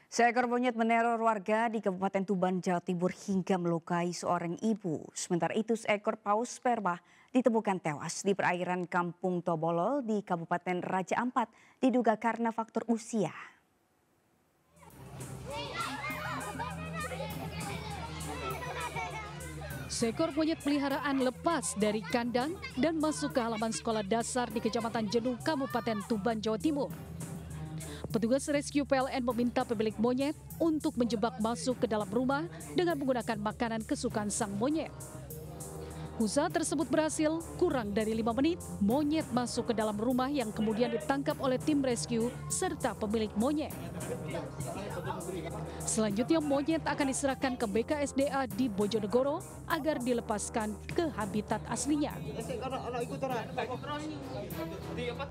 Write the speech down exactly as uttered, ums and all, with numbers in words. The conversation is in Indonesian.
Seekor monyet meneror warga di Kabupaten Tuban, Jawa Timur hingga melukai seorang ibu. Sementara itu seekor paus sperma ditemukan tewas di perairan Kampung Tobolol di Kabupaten Raja Ampat, diduga karena faktor usia. Seekor monyet peliharaan lepas dari kandang dan masuk ke halaman sekolah dasar di Kecamatan Jenuh, Kabupaten Tuban, Jawa Timur. Petugas rescue P L N meminta pemilik monyet untuk menjebak masuk ke dalam rumah dengan menggunakan makanan kesukaan sang monyet. Usaha tersebut berhasil, kurang dari lima menit, monyet masuk ke dalam rumah yang kemudian ditangkap oleh tim rescue serta pemilik monyet. Selanjutnya monyet akan diserahkan ke B K S D A di Bojonegoro agar dilepaskan ke habitat aslinya.